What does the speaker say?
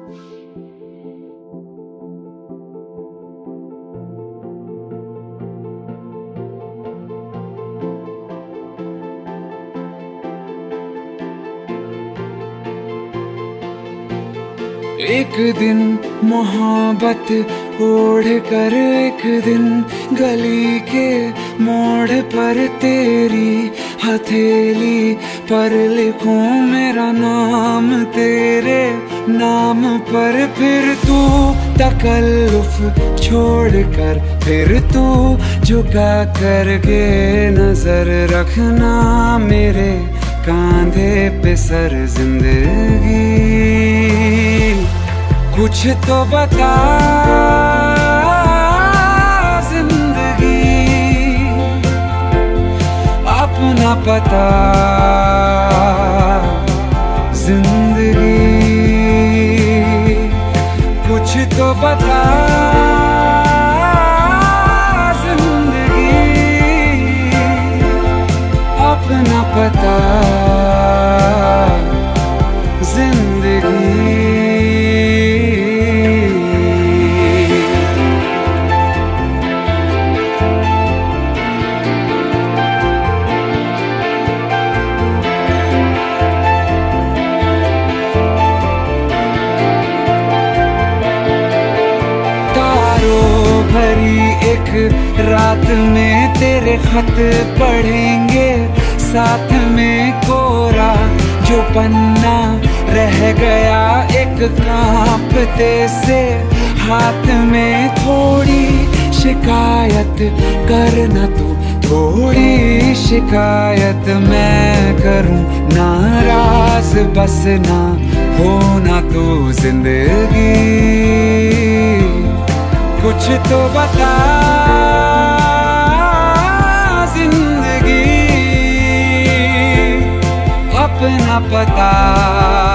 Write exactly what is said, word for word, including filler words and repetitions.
एक दिन मोहब्बत ओढ़ कर एक दिन गली के मोड़ पर तेरी हथेली पर लिखूं मेरा नाम तेरे नाम पर। फिर तू तकल्लुफ छोड़ कर फिर तू झुका करके नजर रखना मेरे कांधे पे सर। जिंदगी कुछ तो बता जिंदगी अपना पता। जिंदगी कुछ तो बता जिंदगी अपना पता। जिंदगी रात में तेरे खत पढ़ेंगे साथ में कोरा जो पन्ना रह गया एक कांपते से हाथ में। थोड़ी शिकायत करना तू थोड़ी शिकायत मैं करूं नाराज बस ना होना तू। जिंदगी कुछ तो बता जिंदगी अपना पता।